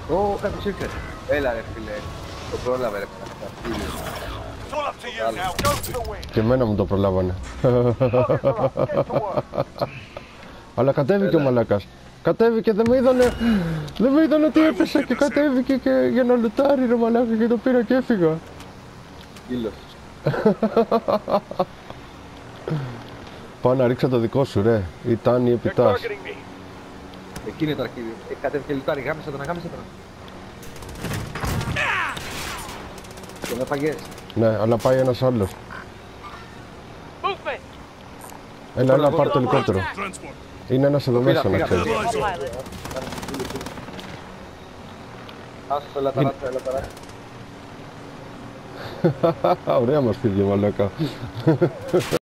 Ω, κάποιος ήρθε. Έλα ρε φίλε. Το πρόλαβε ρε φίλε. Και εμένα μου το προλάβανε. Αλλά κατέβηκε ο μαλάκας. Κατέβηκε, δεν με είδανε ότι έπεσα και κατέβηκε και για να λουτάρει ρε μαλάκα και το πήρα και έφυγα. Κύλος. Πάω να ρίξω το δικό σου ρε, ήταν η επιτάς. Εκεί είναι το αρχίδιο. Κατέβηκε λουτάρι, γάμισα τον, αγάμισα τον. Τον έφαγες. Ναι, αλλά πάει ένας άλλος. Έλα, πάρ' το ελικόπτερο. Είναι ένας εδώ μέσα να ξέρεις. Άσο, έλα τώρα. Ωραία μας πήγε μαλάκα.